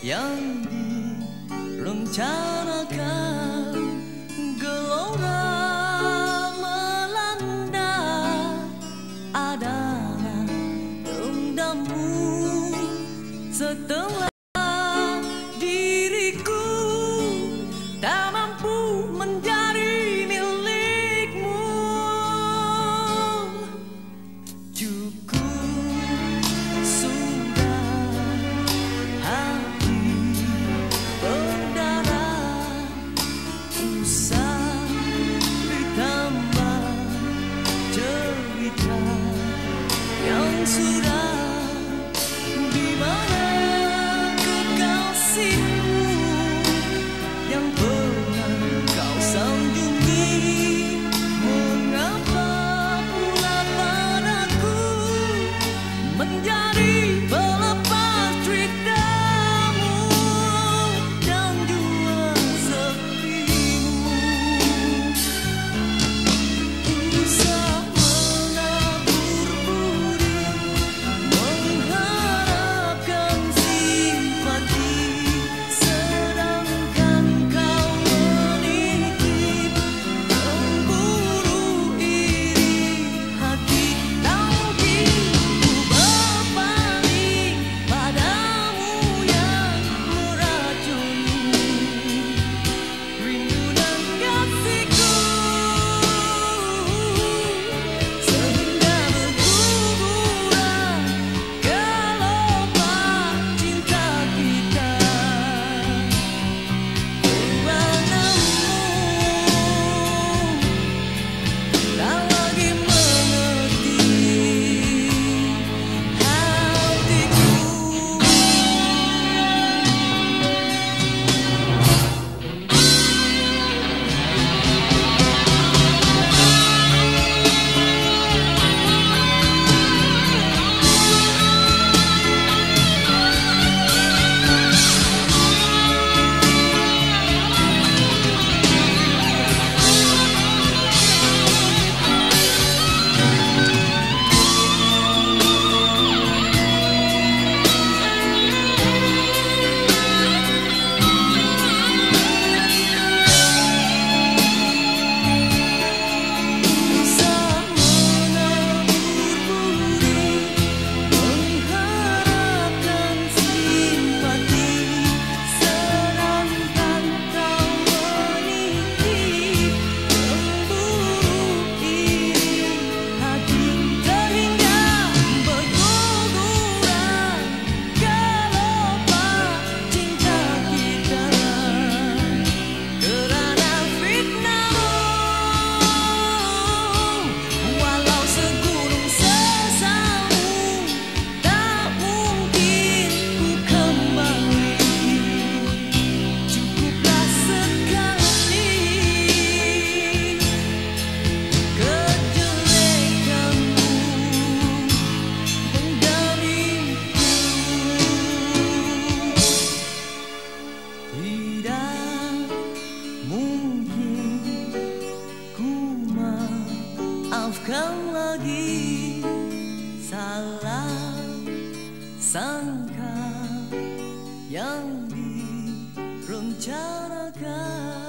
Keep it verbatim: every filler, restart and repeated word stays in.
yang direncanakan. Gelora melanda adalah dendammu setelah diriku tak mampu menjadi milikmu. Cukup sudah hati berdarah, usah ditambah cerita yang sudah. Di mana kekasihmu yang pernah kau sanjungi? Mengapa pula padaku menjadi pelepas ceritamu dan jua sepimu? Usah menabur budi, mengharapkan simpati, sedangkan kau menitip cemburu iri hati. Tak mungkin ku berpaling padamu yang meracuni rindu dan kasihku, sehingga berguguran gelombang cinta kita. Padamu tak lagi mengerti hatiku. Usah menabur budi, mengharapkan simpati, sedangkan kau menitip cemburu iri hati, sehingga berguguran gelombang cinta kita. Kerana fitnahmu, walau segunung sesamu, tak mungkin ku kembali. Cukuplah sekali kejelekanmu mendariku. Tidak mungkin ku maafkan lagi salah sangka yang direncanakan.